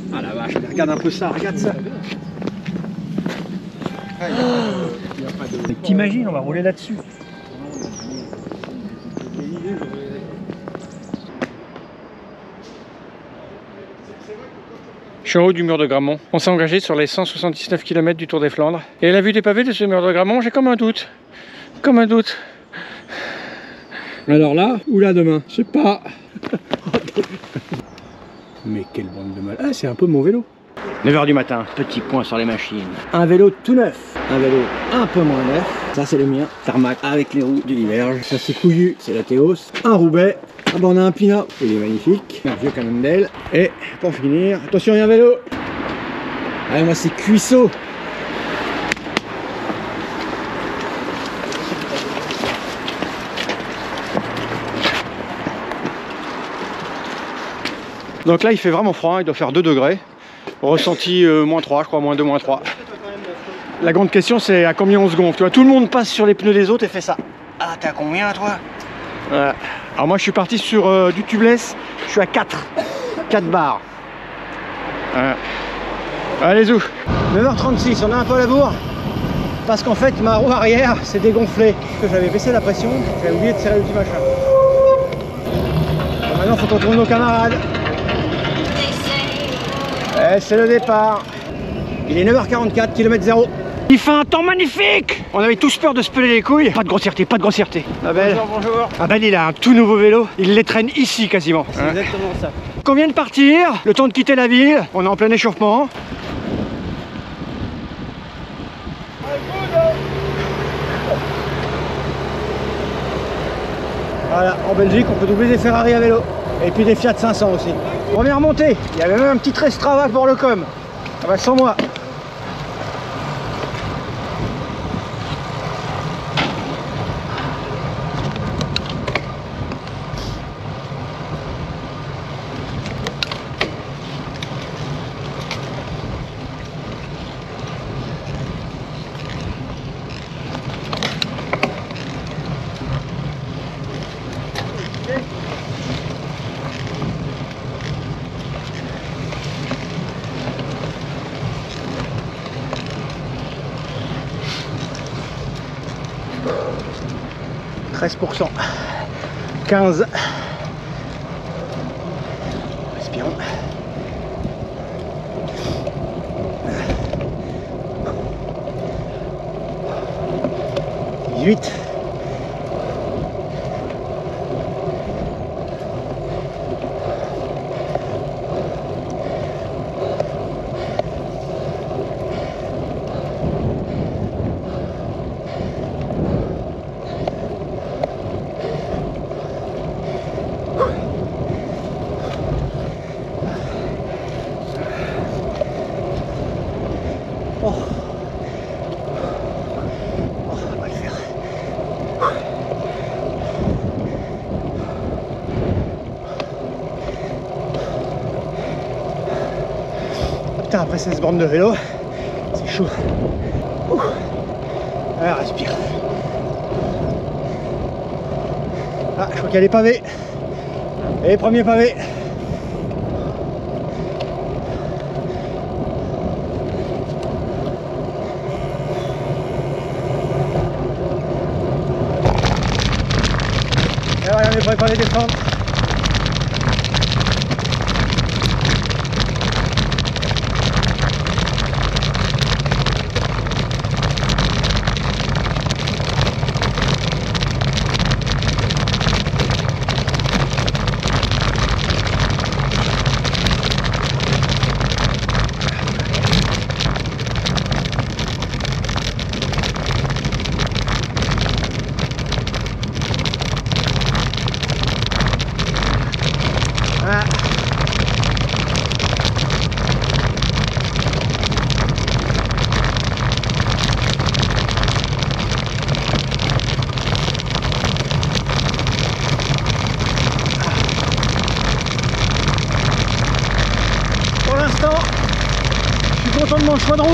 Ah la vache, regarde un peu ça, regarde ça. T'imagines, on va rouler là-dessus. Je suis en haut du mur de Grammont. On s'est engagé sur les 179 km du Tour des Flandres. Et à la vue des pavés de ce mur de Grammont, j'ai comme un doute. Comme un doute. Alors là, ou là demain, je sais pas. Mais quelle bande de mal. Ah, c'est un peu mon vélo. 9 h du matin, petit point sur les machines. Un vélo tout neuf, un vélo un peu moins neuf. Ça c'est le mien, tarmac avec les roues du Diverge. Ça c'est couillu, c'est la Théos. Un Roubaix. Ah bah on a un Pinot, il est magnifique. Un vieux Cannondale. Et pour finir, attention il y a un vélo. Ah moi c'est Cuissot. Donc là il fait vraiment froid, il doit faire 2 degrés. Ressenti moins 3 je crois, moins 2, moins 3. La grande question c'est à combien on se gonfle. Tu vois, tout le monde passe sur les pneus des autres et fait ça. Ah t'es à combien toi? Alors moi je suis parti sur du tubeless, je suis à 4 bars. Allez zou. 9 h 36, on a un peu à la bourre. Parce qu'en fait ma roue arrière s'est dégonflée. Parce que j'avais baissé la pression, j'avais oublié de serrer le petit machin. Bon, maintenant il faut qu'on trouve nos camarades. Et c'est le départ. Il est 9 h 44, km 0. Il fait un temps magnifique. On avait tous peur de se peler les couilles. Pas de grossièreté, pas de grossièreté. Abel. Bonjour, bonjour. Abel il a un tout nouveau vélo. Il les traîne ici quasiment. C'est exactement ça. On vient de partir, le temps de quitter la ville. On est en plein échauffement. Voilà, en Belgique on peut doubler des Ferrari à vélo. Et puis des Fiat 500 aussi. Première montée, il y avait même un petit Strava pour le com. Ah bah sans moi. « 13%, 15%. Respirons. 18. Putain, après 16 bornes de vélo, c'est chaud. Allez, respire. Ah, je crois qu'il y a les pavés. Et les premiers pavés. Et voilà, on est prêt pour les descendre. Je suis content de mon choix de roue.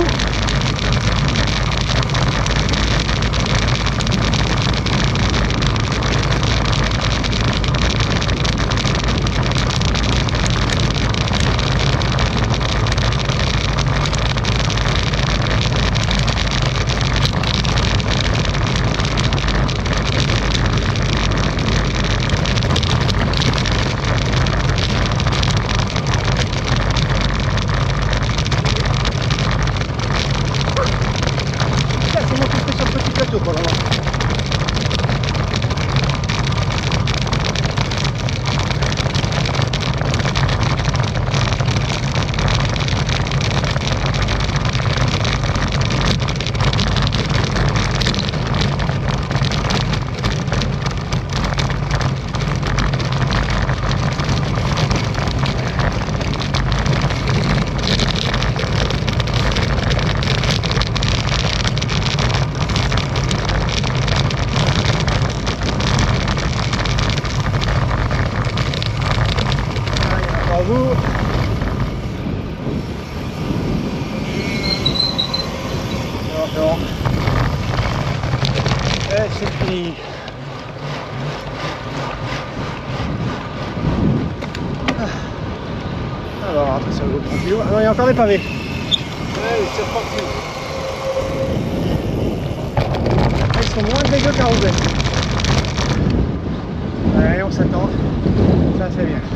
Alors après ça vaut tranquille. Ah non, il y a encore des pavés. Ouais, c'est reparti. Ils sont moins dégueux qu'à Roubaix. Allez, on s'attend. Ça c'est bien.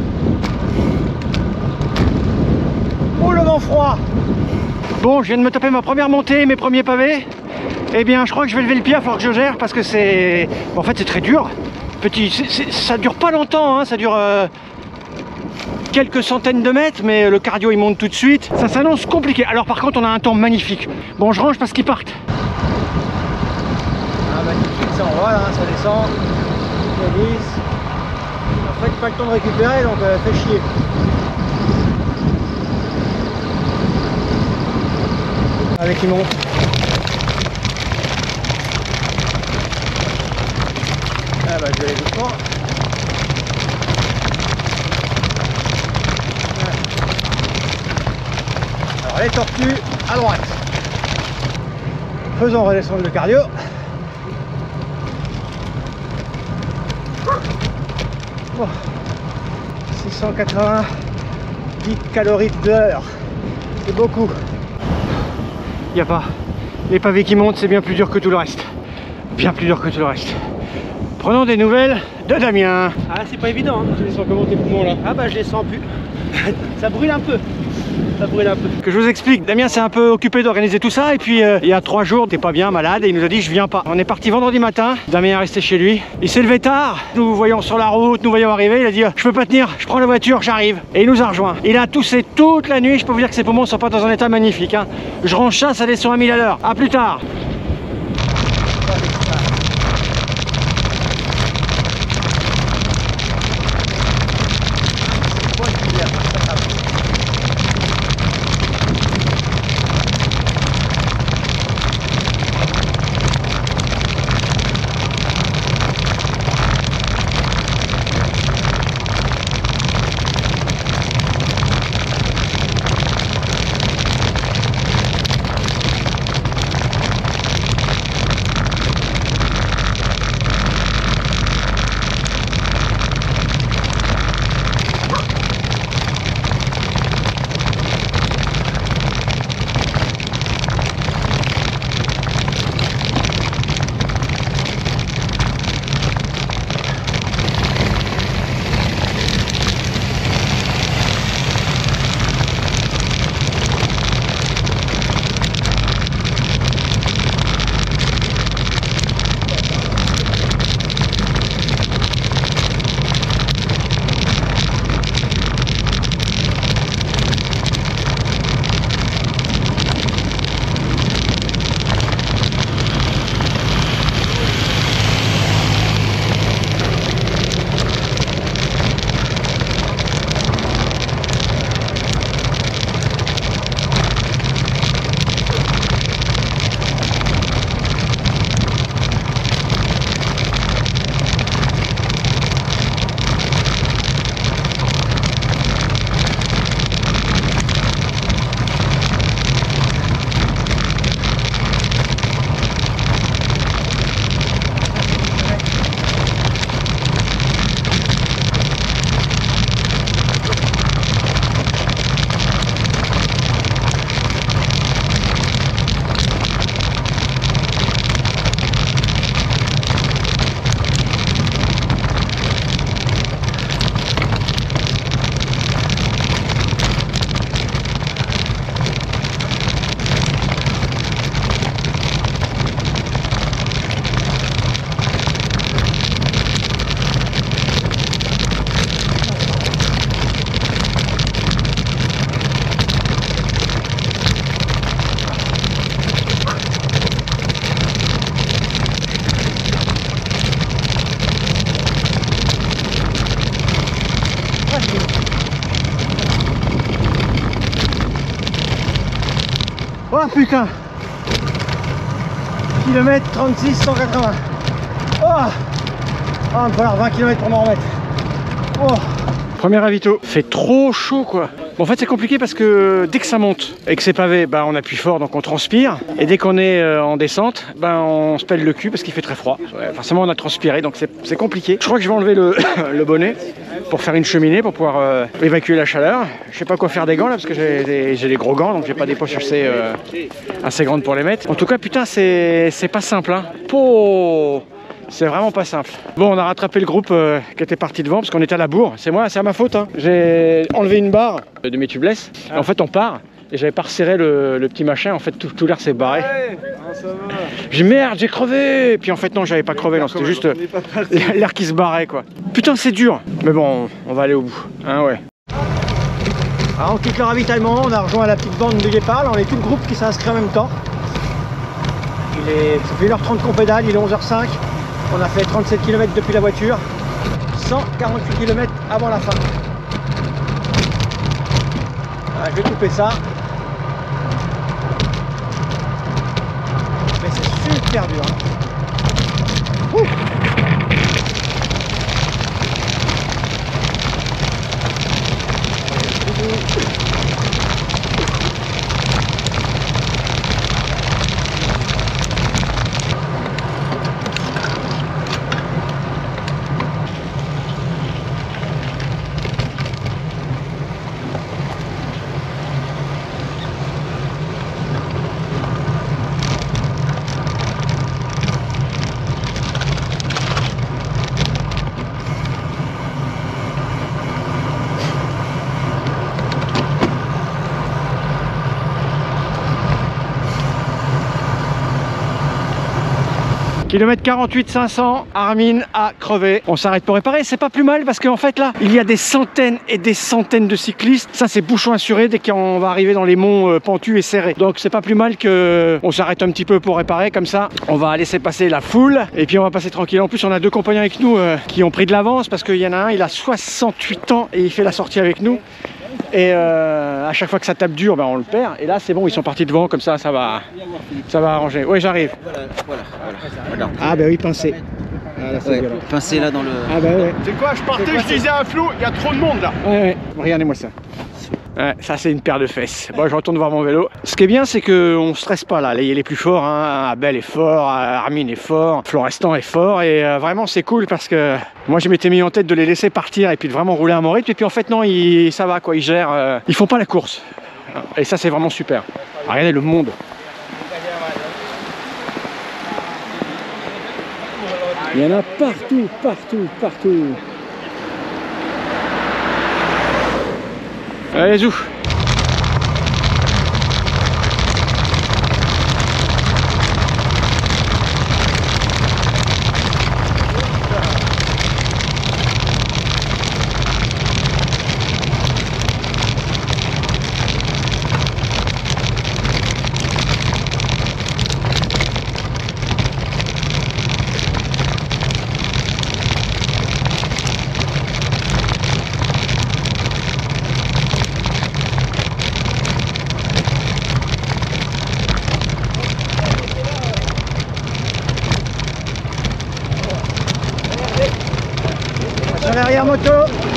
Oh le vent froid! Bon, je viens de me taper ma première montée, mes premiers pavés. Eh bien, je crois que je vais lever le pied, il va falloir que je gère parce que c'est... En fait, c'est très dur. Ça dure pas longtemps, hein, ça dure quelques centaines de mètres, mais le cardio il monte tout de suite. Ça s'annonce compliqué. Alors par contre, on a un temps magnifique. Bon, je range parce qu'ils partent. Ah bah tout de suite, ça envoie là, ça descend. Ça glisse. En fait, pas le temps de récupérer, donc fait chier. Allez, qui monte. Ah bah je vais aller doucement. Alors les tortues à droite. Faisons redescendre le cardio. Oh. 690 calories d'heure. C'est beaucoup. Il n'y a pas. Les pavés qui montent, c'est bien plus dur que tout le reste. Bien plus dur que tout le reste. Prenons des nouvelles de Damien. Ah, c'est pas évident. Hein. Tu les sens comment tes poumons là? Ah bah je les sens plus. Ça brûle un peu. Ça brûle un peu. Que je vous explique, Damien s'est un peu occupé d'organiser tout ça et puis il y a 3 jours, t'es pas bien malade et il nous a dit je viens pas. On est parti vendredi matin, Damien est resté chez lui. Il s'est levé tard, nous voyons sur la route, nous voyons arriver, il a dit je peux pas tenir, je prends la voiture, j'arrive. Et il nous a rejoint. Il a toussé toute la nuit, je peux vous dire que ses poumons sont pas dans un état magnifique. Hein. Je range ça, ça descend à 1000 à l'heure. A plus tard. Oh putain, kilomètre 36, 180. Oh, il va me falloir 20 km pour m'en remettre. Oh. Premier ravito, fait trop chaud quoi. Bon, en fait c'est compliqué parce que dès que ça monte et que c'est pavé, bah, on appuie fort donc on transpire. Et dès qu'on est en descente, bah, on se pèle le cul parce qu'il fait très froid. Ouais, forcément on a transpiré donc c'est compliqué. Je crois que je vais enlever le bonnet pour faire une cheminée pour pouvoir évacuer la chaleur. Je sais pas quoi faire des gants là parce que j'ai des gros gants donc j'ai pas des poches assez grandes pour les mettre. En tout cas putain c'est pas simple hein. Oh, c'est vraiment pas simple. Bon, on a rattrapé le groupe qui était parti devant parce qu'on était à la bourre. C'est à ma faute hein. J'ai enlevé une barre de mes tubeless. En fait on part et j'avais pas resserré le petit machin. En fait tout l'air s'est barré. J'ai merde, j'ai crevé. Puis en fait non, j'avais pas crevé, non, c'était juste l'air qui se barrait quoi. Putain c'est dur. Mais bon, on va aller au bout. Hein, ouais. Alors on quitte le ravitaillement, on a rejoint la petite bande de départ. Là, on est tout le groupe qui s'est inscrit en même temps. Ça fait 1h30 qu'on pédale, il est 11h05. On a fait 37 km depuis la voiture. 148 km avant la fin. Voilà, je vais couper ça. Mais c'est super dur. Hein. Ouh. Kilomètre 48 500, Armin a crevé. On s'arrête pour réparer, c'est pas plus mal parce qu'en fait là, il y a des centaines et des centaines de cyclistes. Ça c'est bouchon assuré dès qu'on va arriver dans les monts pentus et serrés. Donc c'est pas plus mal que on s'arrête un petit peu pour réparer comme ça. On va laisser passer la foule et puis on va passer tranquille. En plus on a deux compagnons avec nous qui ont pris de l'avance parce qu'il y en a un, il a 68 ans et il fait la sortie avec nous. Et à chaque fois que ça tape dur, ben on le perd. Et là c'est bon, ils sont partis devant, comme ça va arranger. Oui, j'arrive. Voilà. Ah bah oui, pincé. Ah, là, Ouais, pincé là dans le... Ah bah ouais. C'est quoi, je partais, je disais à Flo, il y a trop de monde là. Ouais. Regardez-moi ça. Ouais, ça c'est une paire de fesses. Bon, je retourne voir mon vélo. Ce qui est bien, c'est qu'on stresse pas là. Il est plus fort, hein. Abel est fort, Armin est fort, Florestan est fort. Et vraiment, c'est cool parce que moi, je m'étais mis en tête de les laisser partir et puis de vraiment rouler à mon rythme. Et puis en fait, non, ça va quoi. Ils gèrent. Ils font pas la course. Et ça, c'est vraiment super. Regardez le monde. Il y en a partout, partout, partout. Allez, zou. Sur l'arrière moto.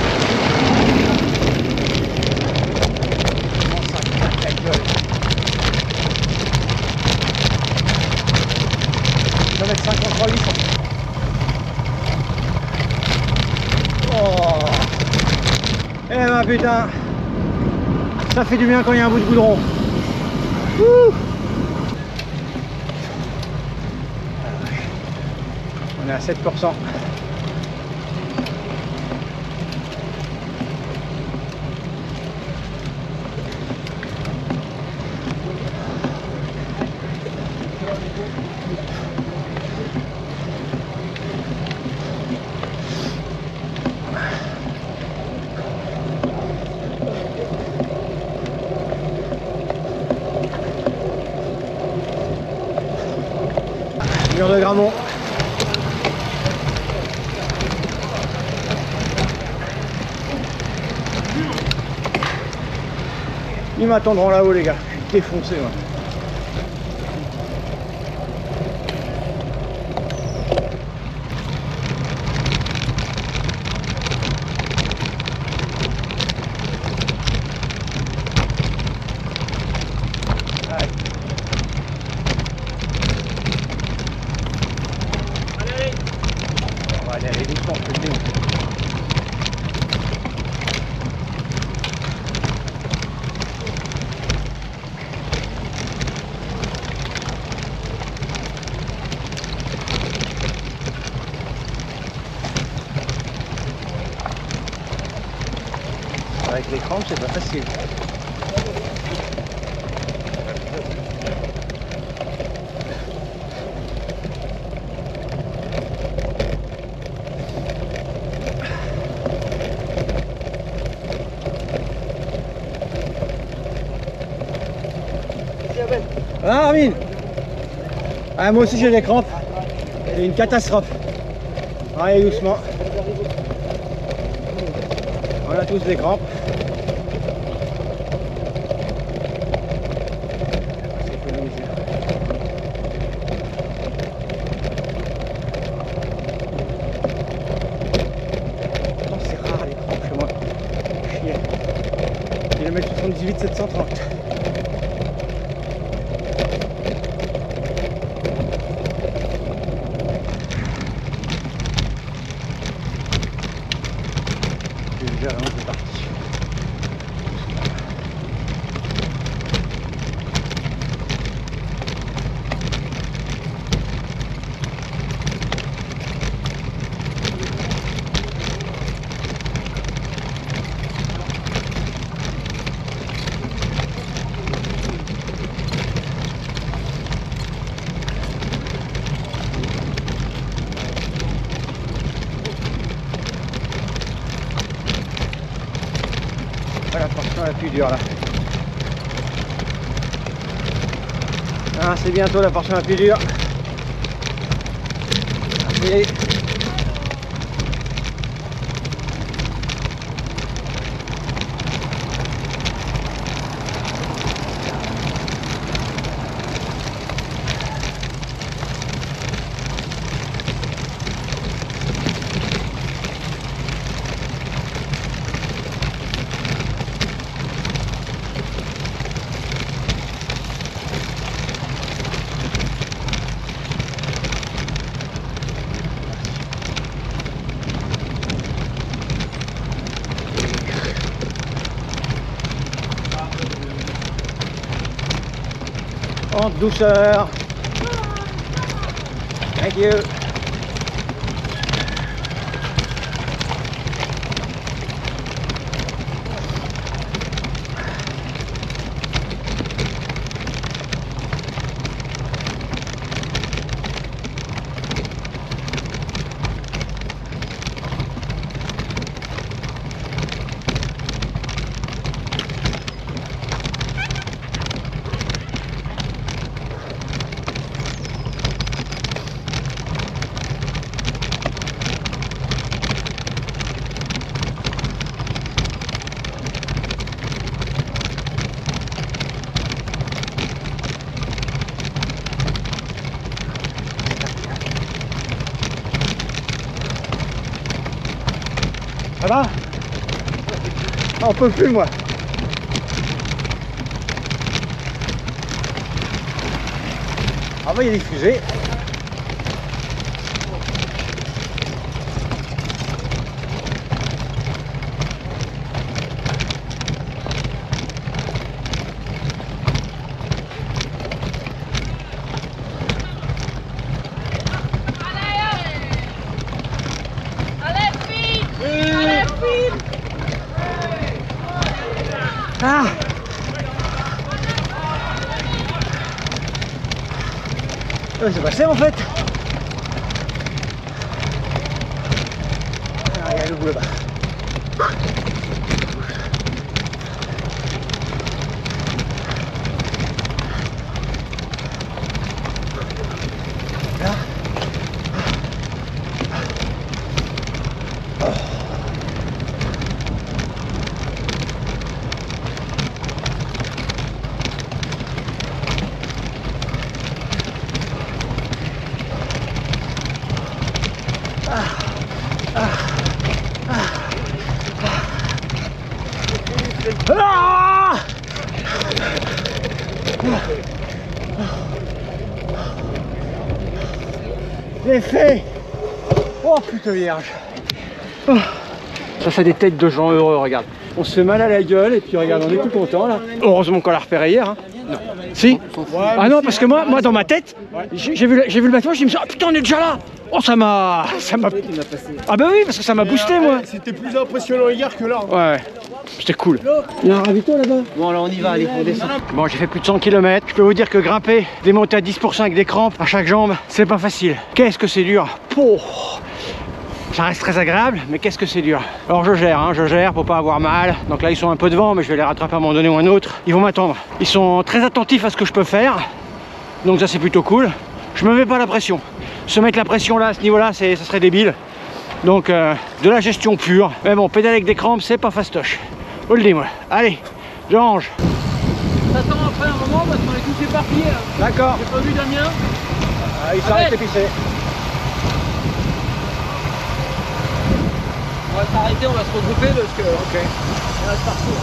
Oh. Eh ben putain, ça fait du bien quand il y a un bout de goudron. Ouh. On est à 7%. Mur de Gramont. Ils m'attendront là-haut les gars, je suis défoncé moi. crampes, c'est pas facile. Ah Armin, ah, moi aussi j'ai des crampes. C'est une catastrophe. Allez doucement. On a tous des crampes. C'est rare les crampes chez moi. Kilomètre 78 730. C'est parti. Voilà la portion la plus dure là. Ah, c'est bientôt la portion la plus dure. Allez. En douceur. Thank you. Ça va? Ah, on peut plus moi. Ah bah il y a des fusées. Ah! C'est passé en fait. Ah, il y a le bout là-bas. Là. Ah! J'ai fait. Oh putain vierge. Oh. Ça c'est des têtes de gens heureux, regarde. On se fait mal à la gueule et puis regarde, on est tout content là. Heureusement qu'on l'a repéré hier. Hein. Non. Si? Ah non, parce que moi dans ma tête, j'ai vu le bateau, je me suis dit, ah putain on est déjà là. Oh ça m'a... Ah bah oui, parce que ça m'a boosté moi. C'était plus impressionnant hier que là. Ouais. C'était cool. Il y a un ravito là-bas. Bon, alors on y va, allez, on descend. Bon, j'ai fait plus de 100 km. Je peux vous dire que grimper, démonter à 10% avec des crampes à chaque jambe, c'est pas facile. Qu'est-ce que c'est dur. Pouh. Ça reste très agréable, mais qu'est-ce que c'est dur. Alors je gère pour pas avoir mal. Donc là ils sont un peu devant, mais je vais les rattraper à un moment donné ou un autre. Ils vont m'attendre. Ils sont très attentifs à ce que je peux faire. Donc ça c'est plutôt cool. Je me mets pas la pression. Se mettre la pression là, à ce niveau-là, ça serait débile. Donc de la gestion pure. Mais bon, pédaler avec des crampes, c'est pas fastoche. Vous le dis moi. Allez, je range. T'attends après un moment parce qu'on est tous éparpillés. D'accord. J'ai pas vu Damien. Ah, il s'arrête de pisser. On va s'arrêter, on va se regrouper parce que. Ok. On va se partir.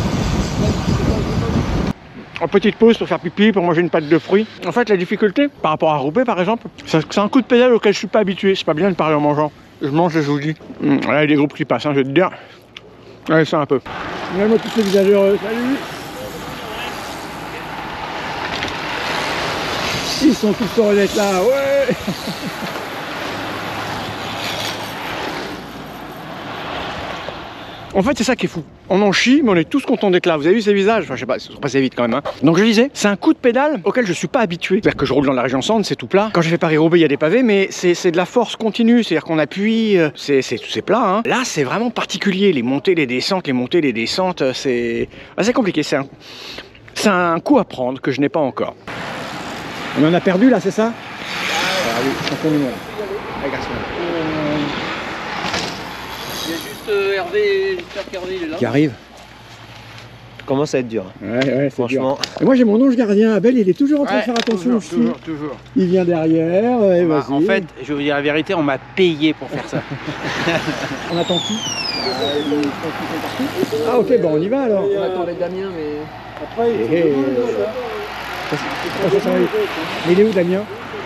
En petite pause pour faire pipi, pour manger une pâte de fruits. En fait, la difficulté par rapport à rouper par exemple, c'est un coup de pédale auquel je suis pas habitué. C'est pas bien de parler en mangeant. Je mange et je vous dis. Là, il y a des groupes qui passent, hein, je vais te dire. Allez, ça un peu. Regarde-moi tous ces visages heureux. Salut. Ils sont tous heureux d'être là, ouais. En fait, c'est ça qui est fou. On en chie, mais on est tous contents d'être là. Vous avez vu ces visages? Enfin, je sais pas, ils sont passés vite quand même. Hein. Donc je disais, c'est un coup de pédale auquel je suis pas habitué. C'est-à-dire que je roule dans la région centre, c'est tout plat. Quand j'ai fait Paris-Roubaix, il y a des pavés, mais c'est de la force continue. C'est-à-dire qu'on appuie, c'est plat. Hein. Là, c'est vraiment particulier. Les montées, les descentes, c'est assez compliqué. C'est un coup à prendre que je n'ai pas encore. On en a perdu là, c'est ça? Ah oui, continue là. Allez, garçon. Il y a juste Hervé, j'espère qu'Hervé il est là. Qui arrive. Commence à être dur. Ouais, c'est Franchement. dur. Et moi j'ai mon ange gardien, Abel, il est toujours en train de faire attention aux filles. Toujours. Il vient derrière, et vas-y. En fait, je vais vous dire la vérité, on m'a payé pour faire ça. On attend qui? Ah ok, bon on y va alors. On attendait Damien, mais. Après, mais il est où Damien?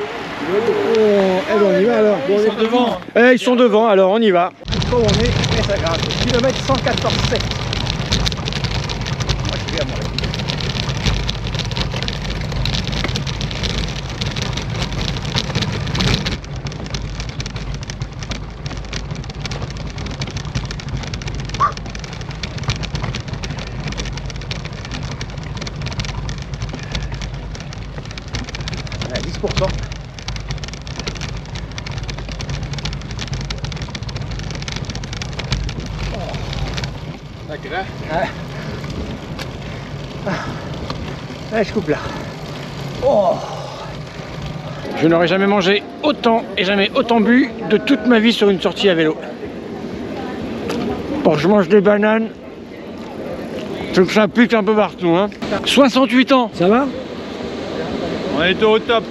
Eh ben on y va alors. Bon, Ils sont devant. Ils sont devant, alors on y va. Bon, on est, et ça grimpe. Kilomètre 114,7. On est à 10%. Je coupe là. Oh. Je n'aurais jamais mangé autant et jamais autant bu de toute ma vie sur une sortie à vélo. Bon, je mange des bananes. C'est que ça pique un peu partout. Hein. 68 ans. Ça va? On est au top.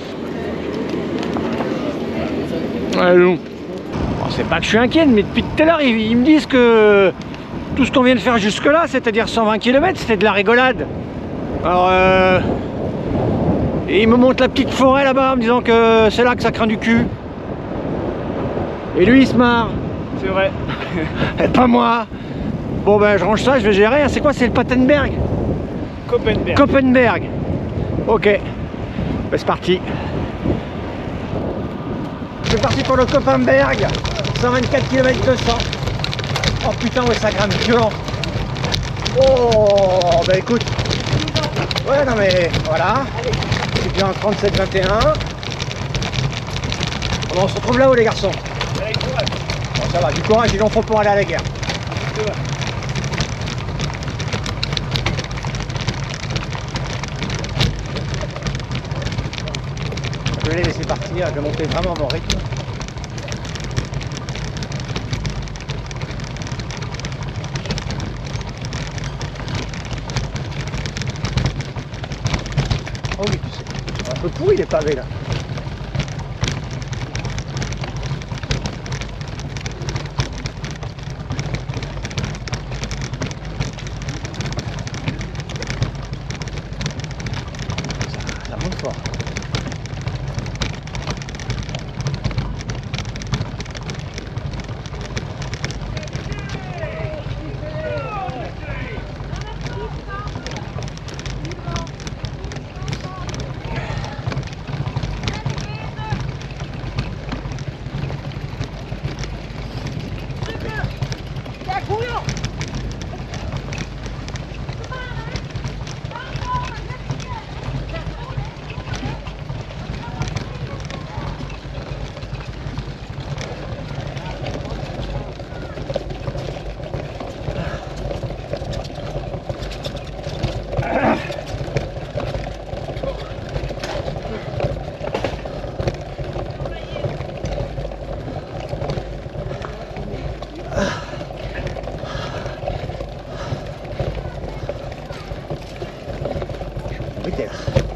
Allons. Bon, c'est pas que je suis inquiet, mais depuis tout à l'heure, ils me disent que tout ce qu'on vient de faire jusque-là, c'est-à-dire 120 km, c'était de la rigolade. Alors, et il me montre la petite forêt là-bas en me disant que c'est là que ça craint du cul. Et lui, il se marre. C'est vrai. Et pas moi. Bon ben, je range ça, je vais gérer. C'est quoi? C'est le Patenberg? Koppenberg. Ok. Ben, c'est parti. C'est parti pour le Koppenberg. 124 km 200. Oh putain, ouais, ça grimpe violent. Oh, bah écoute. Ouais, non mais voilà. C'est bien 37-21. Bon, on se retrouve là-haut, les garçons. Bon, ça va, du courage, il en faut pour aller à la guerre. Je vais les laisser partir, je vais monter vraiment à mon rythme. Oh oui, c'est un peu pourri les pavés là. Ça monte fort. Oui, t'es là.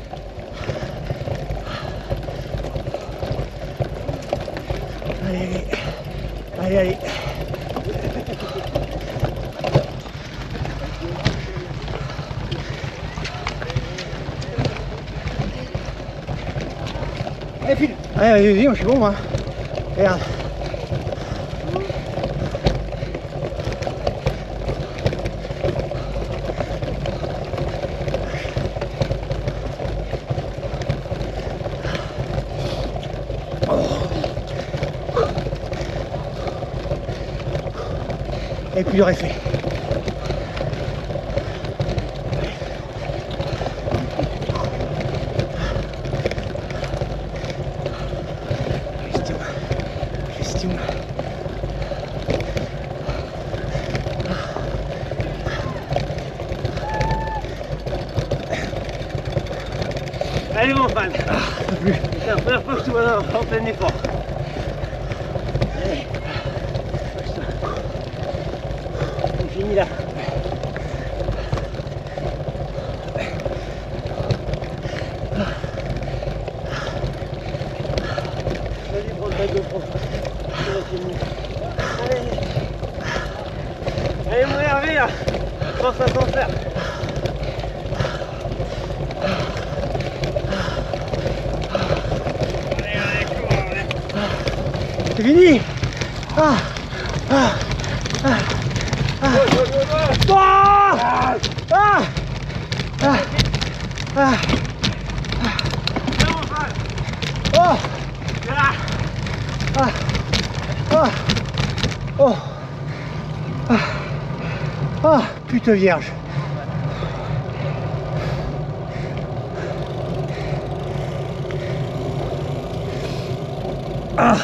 Allez, allez, allez. Allez, file. Allez, vas-y, moi je suis bon, moi. Regarde. Et puis le réfait. Question. Allez, mon fan. Plus. C'est la première fois que tu vois en plein effort. Allez. C'est fini là. Vas-y, prends ta GoPro. Allez. Allez, mon Hervé là. Pense à s'en faire. C'est fini. Ah. Ah. Ah. Ah. Ah. Ah. Ah. Ah. Oh. Ah. Ah. Oh. Ah. Ah. Putain vierge. Ah.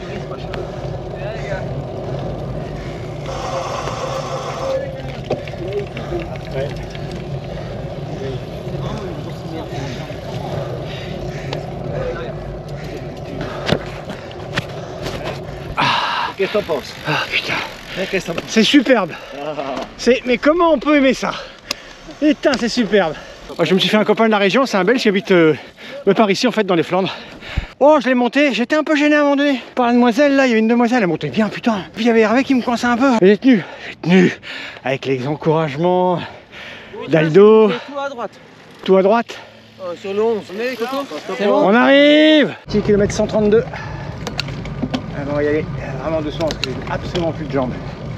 Qu'est-ce que t'en penses? Ah putain. Qu'est-ce que t'en penses? C'est superbe. Mais comment on peut aimer ça? Putain, c'est superbe. Moi, je me suis fait un copain de la région, c'est un Belge qui habite par ici en fait dans les Flandres. Oh, je l'ai monté, j'étais un peu gêné à un moment donné. Par la demoiselle là, il y avait une demoiselle, elle montait bien putain. Puis il y avait Hervé qui me coinçait un peu. J'ai tenu. Avec les encouragements d'Aldo. Tout à droite. Tout à droite. Sur le 11. Mais Coco, c'est bon. On arrive. Petit kilomètre 132. Ah, on va y aller vraiment doucement parce que j'ai absolument plus de jambes.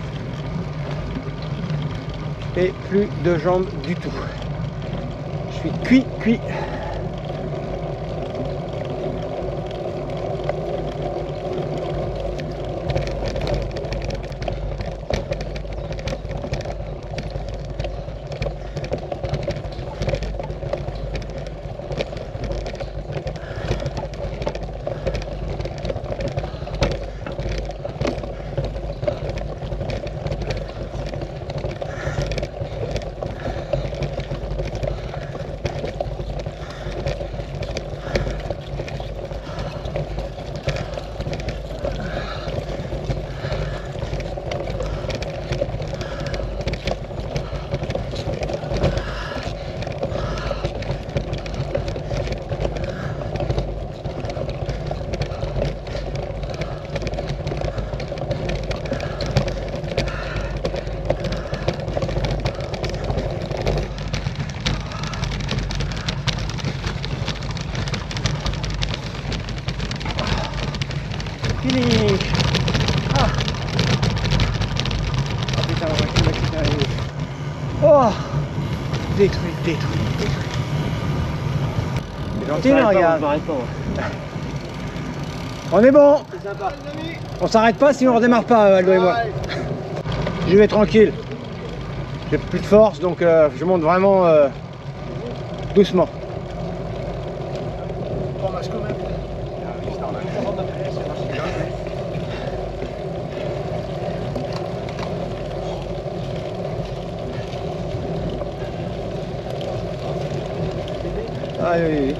Et plus de jambes du tout. Je suis cuit. Fini. Ah. Oh putain, on va quitter la ligne. Oh. Détruit. C'est gentil, mais regarde. On est bon. C'est sympa. On s'arrête pas sinon on redémarre pas, Aldo et moi. Je vais tranquille. J'ai plus de force donc je monte vraiment doucement. Ah oui.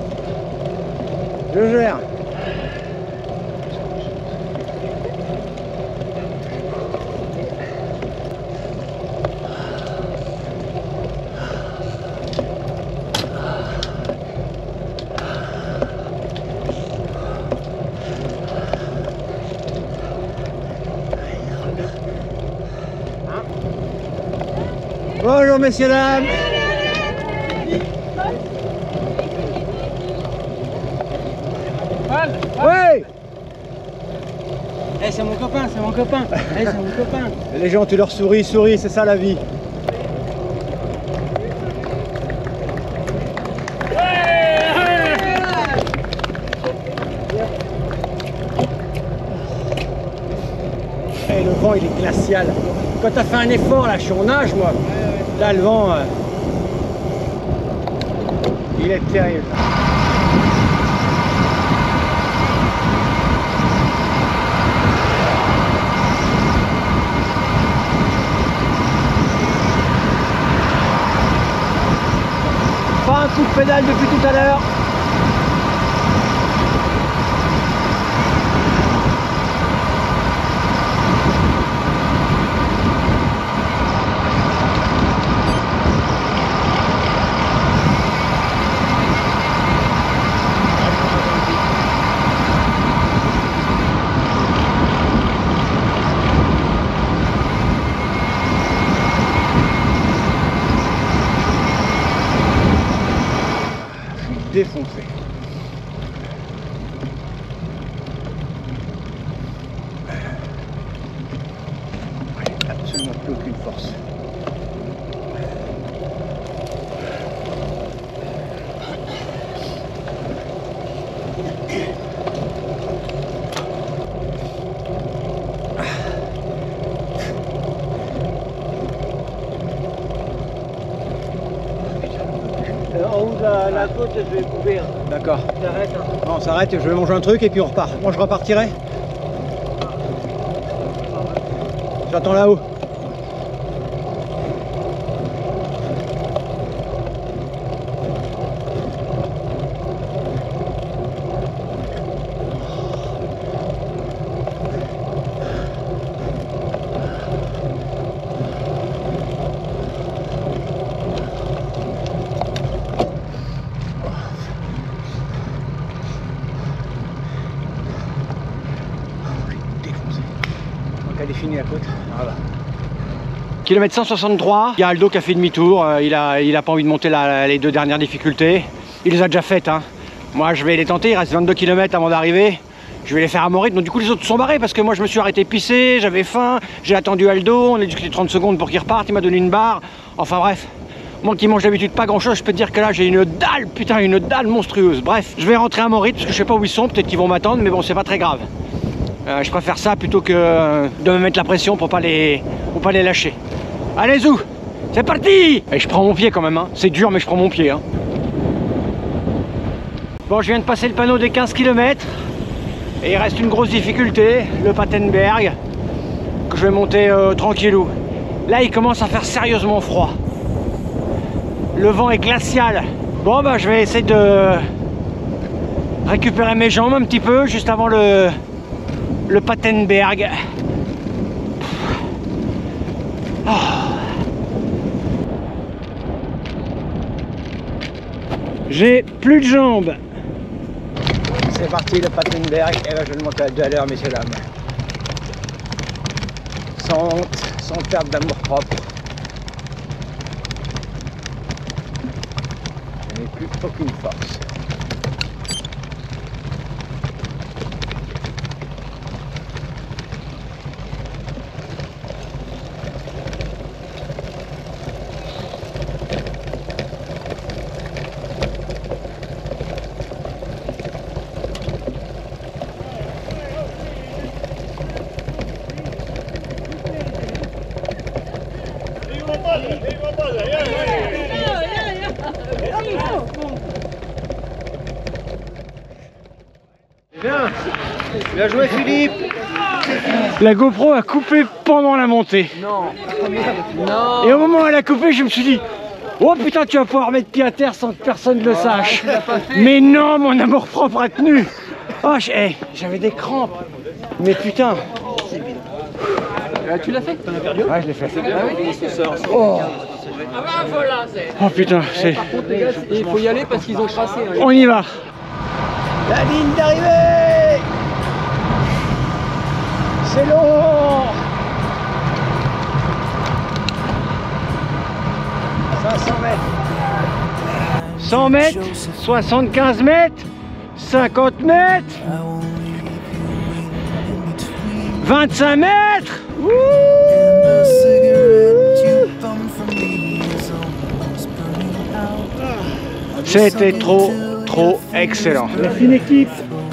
Je gère. bonjour messieurs, dames. Oui. Eh, c'est mon copain, c'est mon copain. Eh, c'est mon copain. Les gens, tu leur souris, c'est ça la vie. Et le vent il est glacial. Quand tu as fait un effort là, je suis en nage moi. Là le vent, il est terrible. Pas un coup de pédale depuis tout à l'heure. Défoncé. Absolument plus aucune force. En haut de la côte, je vais couper. D'accord. T'arrêtes. Non, on s'arrête, je vais manger un truc et puis on repart. Moi je repartirai. J'attends là-haut. Elle est finie la côte. Voilà. Kilomètre 163, il y a Aldo qui a fait demi-tour, il a pas envie de monter les deux dernières difficultés. Il les a déjà faites, hein. Moi je vais les tenter, il reste 22 km avant d'arriver. Je vais les faire à mon rythme, donc du coup les autres sont barrés parce que moi je me suis arrêté pisser, j'avais faim, j'ai attendu Aldo, on a discuté 30 secondes pour qu'il reparte, il m'a donné une barre. Enfin bref, moi qui mange d'habitude pas grand chose, je peux te dire que là j'ai une dalle, putain une dalle monstrueuse. Bref, je vais rentrer à mon rythme parce que je sais pas où ils sont, peut-être qu'ils vont m'attendre, mais bon c'est pas très grave. Je préfère ça plutôt que de me mettre la pression pour pas les lâcher. Allez Zou, c'est parti. Et je prends mon pied quand même, hein. C'est dur mais je prends mon pied, hein. Bon, je viens de passer le panneau des 15 km et il reste une grosse difficulté, le Patenberg, que je vais monter tranquillou. Là il commence à faire sérieusement froid. Le vent est glacial. Bon bah je vais essayer de récupérer mes jambes un petit peu juste avant le Patenberg. Oh. J'ai plus de jambes. C'est parti le Patenberg, et là je vais le monter à 2 à l'heure messieurs dames. Sans honte, sans perte d'amour propre. Je n'ai plus aucune force. Bien joué Philippe. La GoPro a coupé pendant la montée. Non. Non. Et au moment où elle a coupé, je me suis dit, oh putain, tu vas pouvoir mettre pied à terre sans que personne ne le sache. Mais non, mon amour propre a tenu. Oh, j'avais des crampes. Mais putain. Tu l'as fait? T'en as perdu? Ouais, je l'ai fait. Oh. Oh putain, c'est... Par contre les gars, il faut y aller parce qu'ils ont tracé. Hein. On y va. La ligne d'arrivée. C'est long. 100 mètres, 75 mètres, 50 mètres, 25 mètres. C'était trop excellent. La fine équipe.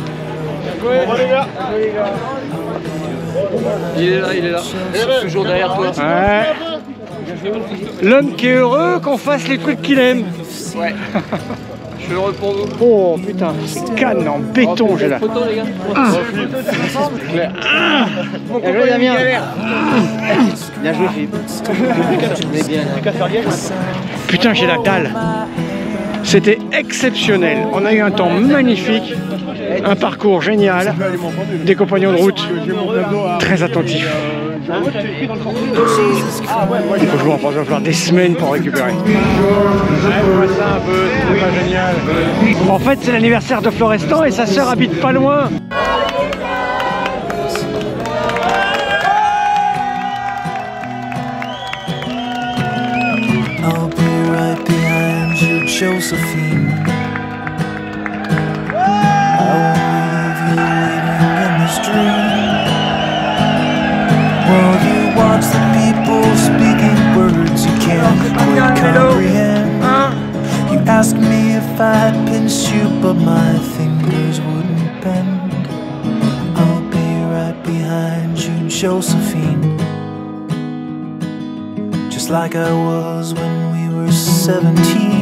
Il est là. Toujours derrière toi. Ouais. L'homme qui est heureux qu'on fasse les trucs qu'il aime. Ouais. Je suis heureux pour vous. Oh putain, c'est canne en béton, j'ai là. Photo les gars. Bien joué Damien. Bien joué Philippe. Putain, j'ai la dalle. C'était exceptionnel. On a eu un temps magnifique, un parcours génial, des compagnons de route très attentifs. Il faut jouer en France, il va falloir des semaines pour récupérer. C'est pas génial. En fait, c'est l'anniversaire de Florestan et sa sœur habite pas loin. I'll be right behind you, Josephine. I won't leave you living in this dream. While you watch the people speaking words you can't quite comprehend. You ask me if I'd pinch you, but my fingers wouldn't bend. I'll be right behind you, Josephine. Just like I was when we were 17.